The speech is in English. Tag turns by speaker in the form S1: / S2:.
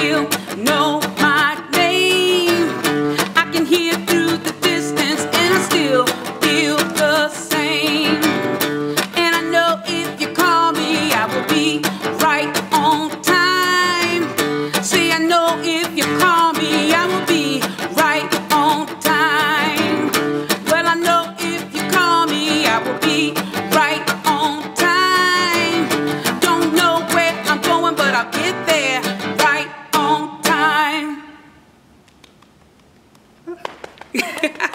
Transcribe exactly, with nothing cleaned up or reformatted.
S1: still know my name. I can hear through the distance and I still feel the same. And I know if you call me, I will be right on time. See, I know if you call me, I will be right on time. Well, I know if you call me, I will be right on time. Don't know where I'm going, but I'll get there right on time.